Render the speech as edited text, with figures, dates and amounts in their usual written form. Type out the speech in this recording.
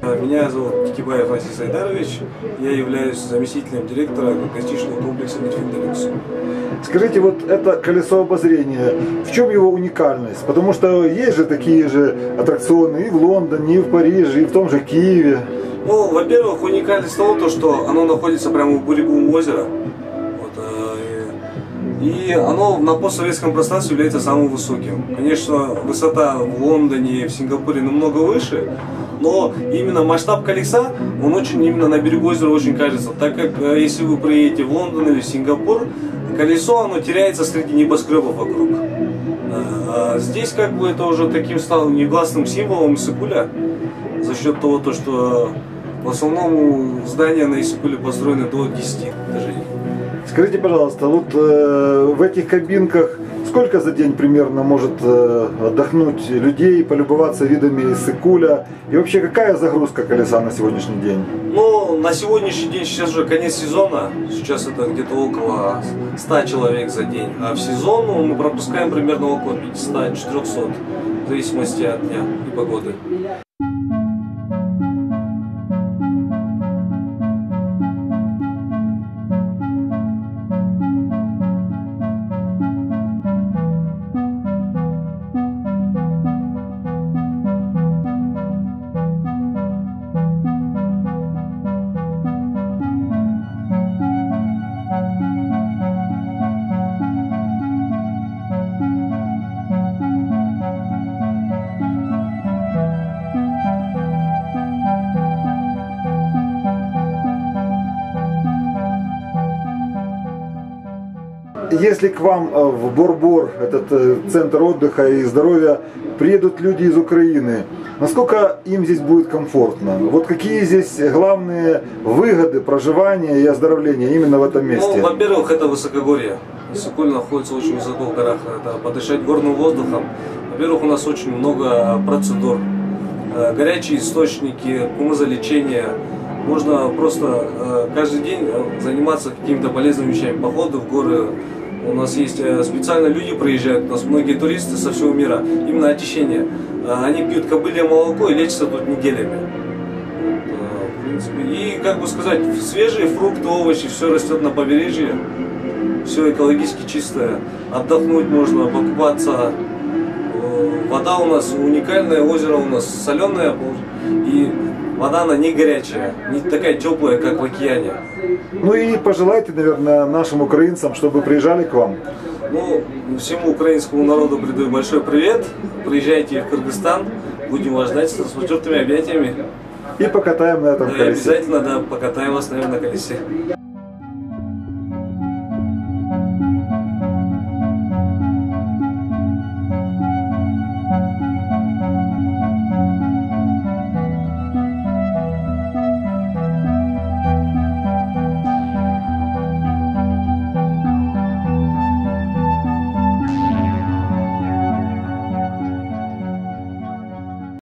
Меня зовут Китибаев Азиз Айдарович, я являюсь заместителем директора гостиничного комплекса Midfield Deluxe. Скажите, вот это колесо обозрения, в чем его уникальность? Потому что есть же такие же аттракционы и в Лондоне, и в Париже, и в том же Киеве. Ну, во-первых, уникальность того, что оно находится прямо в берегу озера. И оно на постсоветском пространстве является самым высоким. Конечно, высота в Лондоне и в Сингапуре намного выше, но именно масштаб колеса, он очень именно на берегу озера очень кажется. Так как если вы приедете в Лондон или в Сингапур, колесо оно теряется среди небоскребов вокруг. А здесь как бы это уже таким стало негласным символом Иссык-Куля, за счет того, что в основном здания на Иссык-Куле построены до 10 этажей. Скажите, пожалуйста, вот в этих кабинках сколько за день примерно может отдохнуть людей, полюбоваться видами Иссык-Куля? И вообще, какая загрузка колеса на сегодняшний день? Ну, на сегодняшний день сейчас уже конец сезона. Сейчас это где-то около 100 человек за день. А в сезон мы пропускаем примерно около 500-400, в зависимости от дня и погоды. Если к вам в Бор-Бор, этот центр отдыха и здоровья, приедут люди из Украины, насколько им здесь будет комфортно? Вот какие здесь главные выгоды проживания и оздоровления именно в этом месте? Ну, во-первых, это высокогорье. Иссык-Куль находится очень высоко в горах. Это подышать горным воздухом. Во-первых, у нас очень много процедур. Горячие источники, умозалечение. Можно просто каждый день заниматься какими-то полезными вещами. Походы в горы. У нас есть специально люди приезжают, у нас многие туристы со всего мира. Именно очищение. Они пьют кобылье молоко и лечатся тут неделями. В принципе. И, как бы сказать, свежие фрукты, овощи, все растет на побережье. Все экологически чистое. Отдохнуть можно, покупаться. Вода у нас уникальная, озеро у нас соленое. И вода, она не горячая, не такая теплая, как в океане. Ну и пожелайте, наверное, нашим украинцам, чтобы приезжали к вам. Ну, всему украинскому народу передаю большой привет. Приезжайте в Кыргызстан, будем вас ждать с распростертыми объятиями. И покатаем на этом колесе. Обязательно, да, покатаем вас, наверное, на колесе.